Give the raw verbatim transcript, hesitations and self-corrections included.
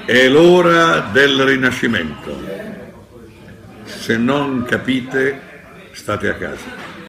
È l'ora del rinascimento. Se non capite, state a casa.